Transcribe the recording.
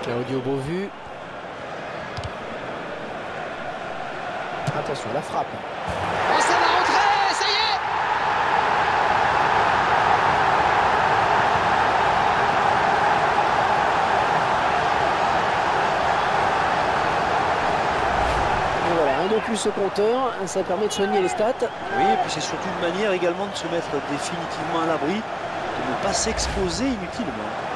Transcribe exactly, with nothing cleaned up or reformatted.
Claudio Beauvu. Attention, la frappe. Oh, ça va rentrer, ça y est! Et voilà, un de plus au compteur, ça permet de soigner les stats. Oui, et puis c'est surtout une manière également de se mettre définitivement à l'abri, de ne pas s'exposer inutilement.